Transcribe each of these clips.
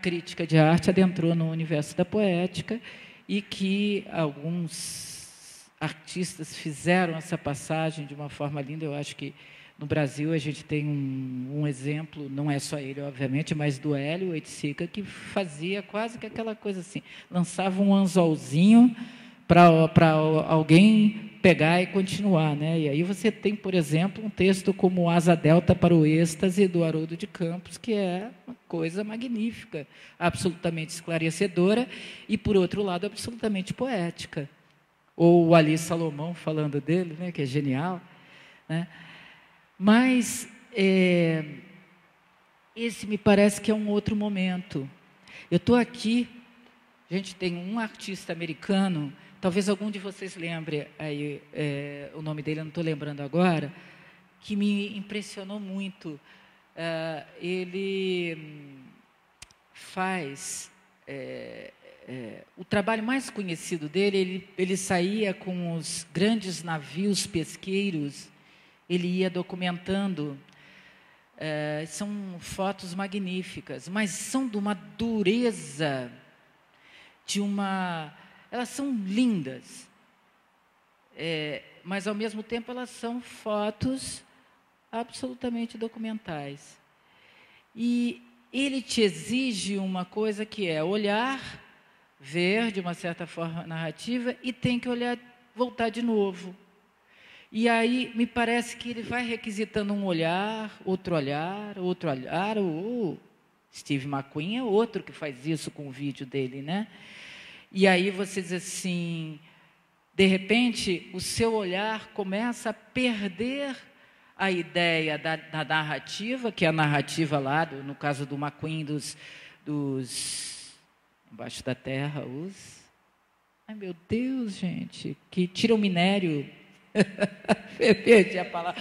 crítica de arte adentrou no universo da poética e que alguns artistas fizeram essa passagem de uma forma linda. Eu acho que no Brasil a gente tem um exemplo, não é só ele, obviamente, mas do Hélio Oiticica, que fazia quase que aquela coisa assim, lançava um anzolzinho para alguém pegar e continuar, né? E aí você tem, por exemplo, um texto como Asa Delta para o Êxtase, do Haroldo de Campos, que é uma coisa magnífica, absolutamente esclarecedora e, por outro lado, absolutamente poética. Ou o Ali Salomão falando dele, né, que é genial, né? Mas esse me parece que é um outro momento. Eu estou aqui, a gente tem um artista americano, talvez algum de vocês lembre aí, o nome dele, eu não estou lembrando agora, que me impressionou muito. Ele faz... o trabalho mais conhecido dele, ele saía com os grandes navios pesqueiros, ele ia documentando. São fotos magníficas, mas são de uma dureza, elas são lindas, mas, ao mesmo tempo, elas são fotos absolutamente documentais. E ele te exige uma coisa que é olhar, ver, de uma certa forma, narrativa, e tem que olhar, voltar de novo. E aí, me parece que ele vai requisitando um olhar, outro olhar, outro olhar. O Steve McQueen é outro que faz isso com o vídeo dele, né? E aí você diz assim, de repente, o seu olhar começa a perder a ideia da narrativa, que é a narrativa lá, no caso do McQueen, dos embaixo da terra, ai, meu Deus, gente, que tiram minério... Perdi a palavra.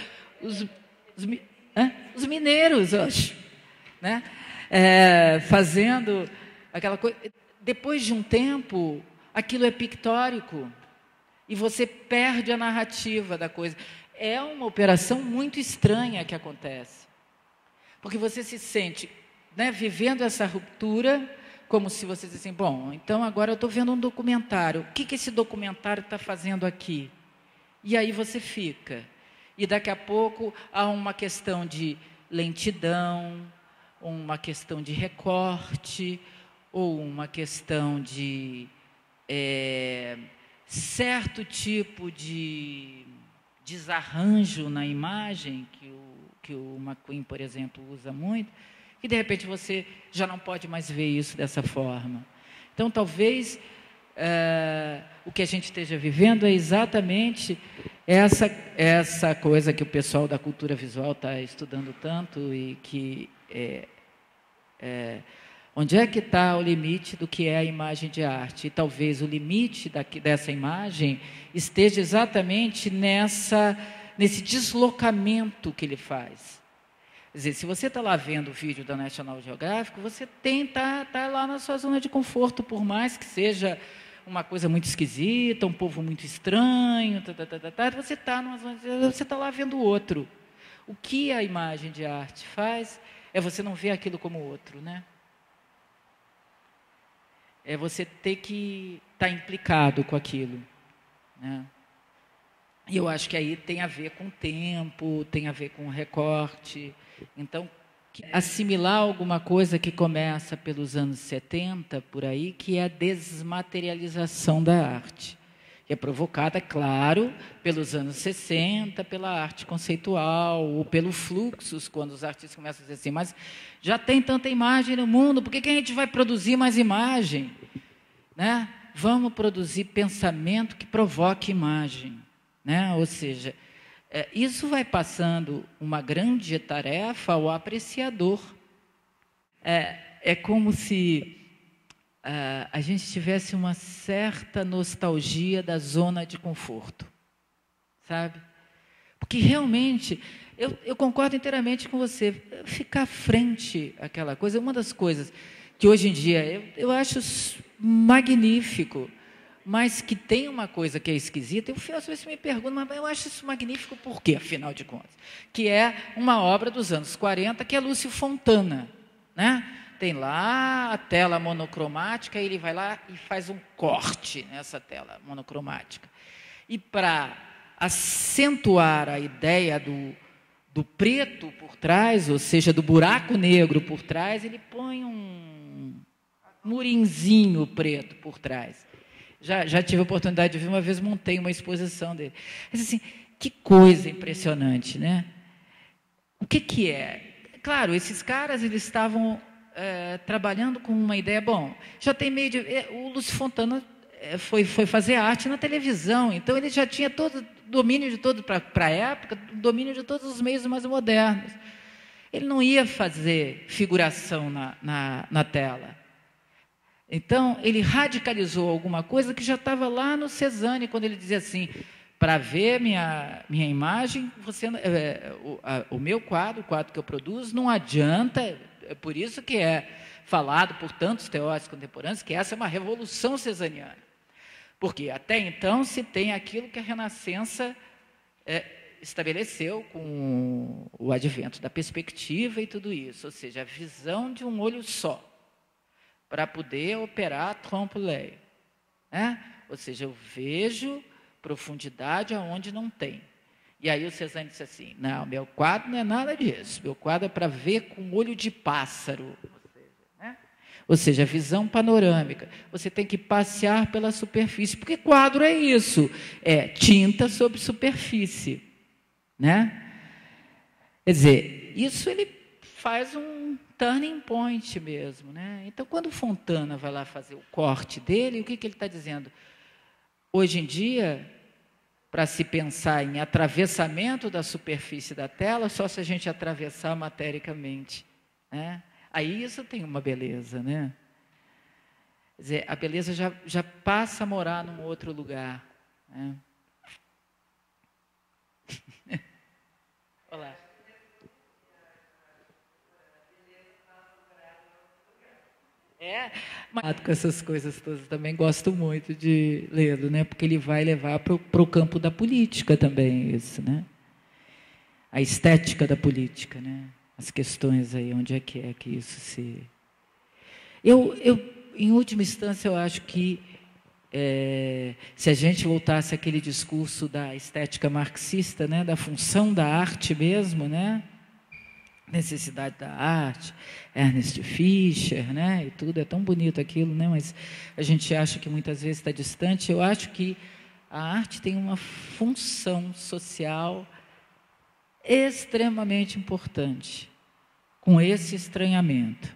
Os mineiros, acho, né? Fazendo aquela coisa. Depois de um tempo, aquilo é pictórico e você perde a narrativa da coisa. É uma operação muito estranha que acontece, porque você se sente, né, vivendo essa ruptura, como se você dissesse assim, bom, então agora eu estou vendo um documentário. O que esse documentário está fazendo aqui? E aí você fica. E daqui a pouco há uma questão de lentidão, uma questão de recorte, ou uma questão de certo tipo de desarranjo na imagem, que o McQueen, por exemplo, usa muito, e de repente você já não pode mais ver isso dessa forma. Então, talvez... o que a gente esteja vivendo é exatamente essa coisa que o pessoal da cultura visual está estudando tanto e que onde é que está o limite do que é a imagem de arte? E talvez o limite dessa imagem esteja exatamente nesse deslocamento que ele faz. Quer dizer, se você está lá vendo o vídeo da National Geographic, você tá lá na sua zona de conforto, por mais que seja uma coisa muito esquisita, um povo muito estranho, você está você está lá vendo o outro. O que a imagem de arte faz é você não ver aquilo como outro, né? É você ter que estar implicado com aquilo, né? E eu acho que aí tem a ver com o tempo, tem a ver com o recorte. Então, assimilar alguma coisa que começa pelos anos 70, por aí, que é a desmaterialização da arte. Que é provocada, claro, pelos anos 60, pela arte conceitual, ou pelo fluxos, quando os artistas começam a dizer assim, mas já tem tanta imagem no mundo, por que a gente vai produzir mais imagem? Né? Vamos produzir pensamento que provoque imagem. Né? Ou seja... isso vai passando uma grande tarefa ao apreciador. É como se a gente tivesse uma certa nostalgia da zona de conforto, sabe? Porque realmente, eu concordo inteiramente com você, ficar àquele àquela coisa, uma das coisas que hoje em dia eu acho magnífico, mas que tem uma coisa que é esquisita, às vezes me pergunto, mas eu acho isso magnífico por quê, afinal de contas? Que é uma obra dos anos 40, que é Lúcio Fontana, né? Tem lá a tela monocromática, ele vai lá e faz um corte nessa tela monocromática. E para acentuar a ideia do preto por trás, ou seja, do buraco negro por trás, ele põe um murinzinho preto por trás. Já tive a oportunidade de ver, uma vez montei uma exposição dele. Mas assim, que coisa impressionante, né? O que é? Claro, esses caras, eles estavam trabalhando com uma ideia, bom, já tem meio de... o Lúcio Fontana foi fazer arte na televisão, então ele já tinha todo domínio de todo, para a época, domínio de todos os meios mais modernos. Ele não ia fazer figuração na tela. Então, ele radicalizou alguma coisa que já estava lá no Cézanne, quando ele dizia assim, para ver minha imagem, o meu quadro, o quadro que eu produzo, não adianta, é por isso que é falado por tantos teóricos contemporâneos que essa é uma revolução cezaniana. Porque até então se tem aquilo que a Renascença estabeleceu com o advento da perspectiva e tudo isso, ou seja, a visão de um olho só, para poder operar trompe-l'œil, né? Ou seja, eu vejo profundidade aonde não tem. E aí o Cézanne disse assim, não, meu quadro não é nada disso, meu quadro é para ver com olho de pássaro, ou seja, visão panorâmica. Você tem que passear pela superfície, porque quadro é isso, é tinta sobre superfície, né? Quer dizer, isso ele faz um turning point mesmo, né? Então, quando Fontana vai lá fazer o corte dele, o que ele está dizendo? Hoje em dia, para se pensar em atravessamento da superfície da tela, só se a gente atravessar matericamente, né? Aí isso tem uma beleza, né? Quer dizer, a beleza já passa a morar num outro lugar, né? Olá. Mas com essas coisas todas também gosto muito de lê-lo, né? Porque ele vai levar para o campo da política também isso, né? A estética da política, né? As questões aí, onde é que isso se... Eu, em última instância, eu acho que se a gente voltasse àquele discurso da estética marxista, né? Da função da arte mesmo, né? Necessidade da arte, Ernest Fischer, né? E tudo, é tão bonito aquilo, né? Mas a gente acha que muitas vezes está distante. Eu acho que a arte tem uma função social extremamente importante, com esse estranhamento.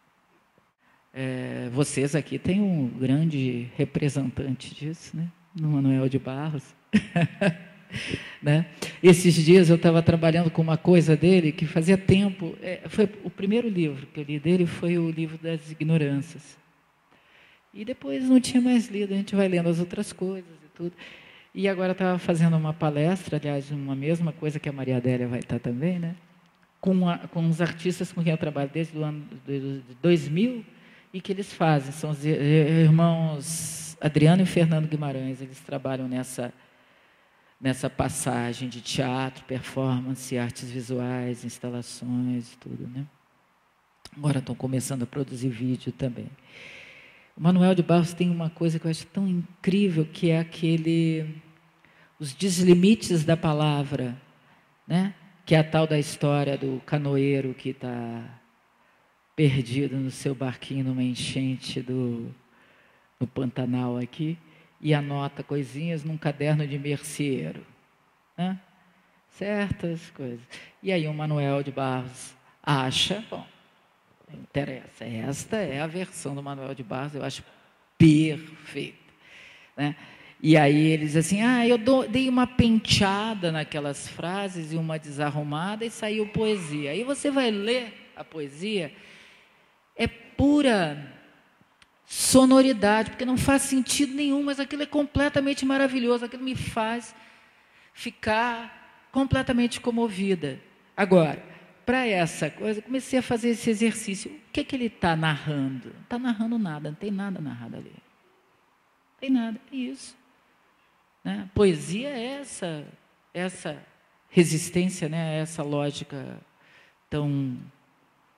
Vocês aqui têm um grande representante disso, né? No Manuel de Barros. Né? Esses dias eu estava trabalhando com uma coisa dele que fazia tempo, foi o primeiro livro que eu li dele, foi o livro das ignorâncias. E depois não tinha mais lido, a gente vai lendo as outras coisas e tudo. E agora estava fazendo uma palestra, aliás, uma mesma coisa que a Maria Adélia vai estar também, né? Com os artistas com quem eu trabalho desde o ano de 2000, e que eles fazem, são os irmãos Adriano e Fernando Guimarães, eles trabalham nessa passagem de teatro, performance, artes visuais, instalações, tudo, né? Agora estão começando a produzir vídeo também. O Manuel de Barros tem uma coisa que eu acho tão incrível, que é os deslimites da palavra, né? Que é a tal da história do canoeiro que está perdido no seu barquinho numa enchente no Pantanal aqui, e anota coisinhas num caderno de merceeiro, né? Certas coisas. E aí o Manuel de Barros acha, bom, não interessa, esta é a versão do Manuel de Barros, eu acho perfeita, né? E aí eles assim, eu dei uma penteada naquelas frases e uma desarrumada e saiu poesia. Aí você vai ler a poesia, é pura sonoridade, porque não faz sentido nenhum, mas aquilo é completamente maravilhoso, aquilo me faz ficar completamente comovida. Agora, para essa coisa, eu comecei a fazer esse exercício. O que ele está narrando? Não está narrando nada, não tem nada narrado ali. Não tem nada, é isso. Né? Poesia é essa resistência, né? Essa lógica tão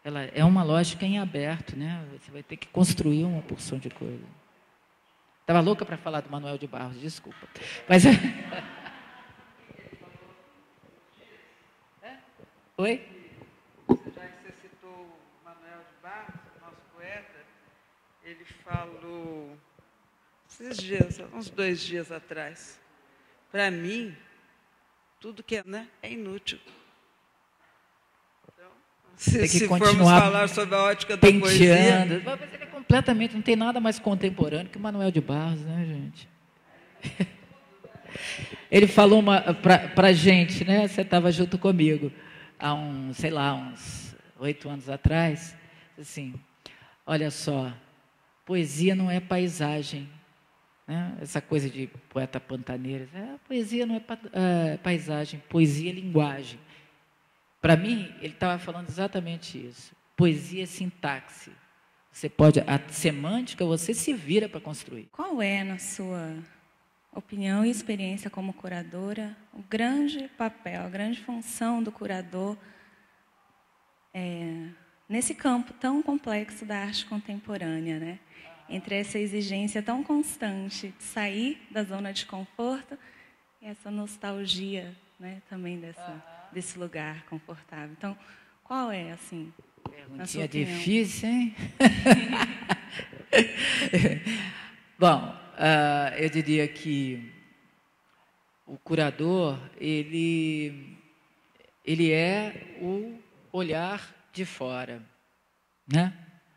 ela é uma lógica em aberto, né? Você vai ter que construir uma porção de coisa. Estava louca para falar do Manuel de Barros, desculpa. Mas oi? Já que você citou o Manuel de Barros, nosso poeta, ele falou esses dias, uns 2 dias atrás, para mim, tudo que é inútil. Então, se formos falar sobre a ótica da poesia... Mas ele é completamente, não tem nada mais contemporâneo que o Manuel de Barros, né, gente? Ele falou para a gente, né? Você estava junto comigo, há uns 8 anos atrás, assim, olha só, poesia não é paisagem, né? Essa coisa de poeta pantaneiro, poesia não é paisagem, poesia é linguagem. Para mim, ele estava falando exatamente isso. Poesia é sintaxe. Você pode, a semântica você se vira para construir. Qual é, na sua opinião e experiência como curadora, o grande papel, a grande função do curador nesse campo tão complexo da arte contemporânea, né? Entre essa exigência tão constante de sair da zona de conforto e essa nostalgia, né, também desse lugar confortável. Então, qual é, assim, na sua opinião? Perguntinha difícil, hein? Bom, eu diria que o curador, ele é o olhar de fora, né?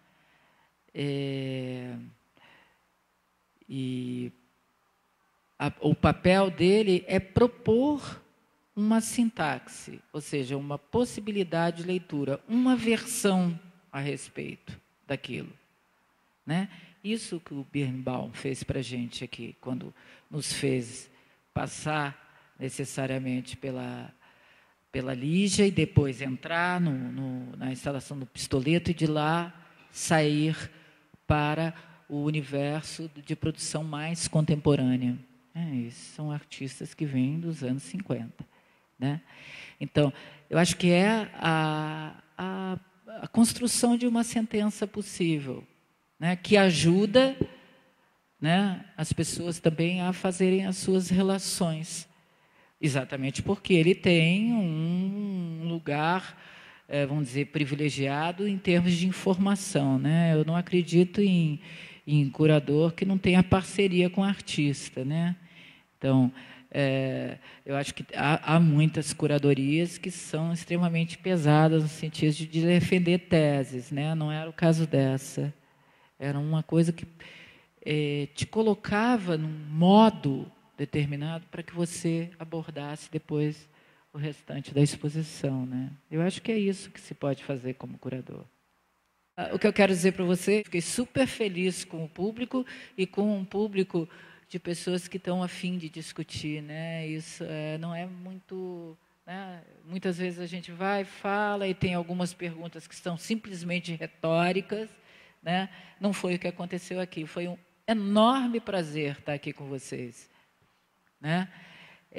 O papel dele é propor uma sintaxe, ou seja, uma possibilidade de leitura, uma versão a respeito daquilo, né? Isso que o Birnbaum fez para a gente aqui, quando nos fez passar necessariamente pela Lígia e depois entrar na instalação do Pistoleto e de lá sair para o universo de produção mais contemporânea. Esses são artistas que vêm dos anos 50. Né? Então, eu acho que é a construção de uma sentença possível, né? Que ajuda, né, as pessoas também a fazerem as suas relações. Exatamente porque ele tem um lugar, vamos dizer, privilegiado em termos de informação, né? Eu não acredito em curador que não tenha parceria com artista, né? Então, eu acho que há muitas curadorias que são extremamente pesadas no sentido de defender teses, né? Não era o caso dessa. Era uma coisa que te colocava num modo determinado para que você abordasse depois o restante da exposição, né? Eu acho que é isso que se pode fazer como curador. O que eu quero dizer para você, fiquei super feliz com o público e com um público de pessoas que estão a fim de discutir, né? Isso não é muito, né? Muitas vezes a gente vai, fala e tem algumas perguntas que são simplesmente retóricas, né? Não foi o que aconteceu aqui. Foi um enorme prazer estar aqui com vocês, né?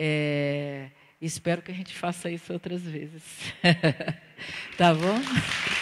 Espero que a gente faça isso outras vezes. Tá bom?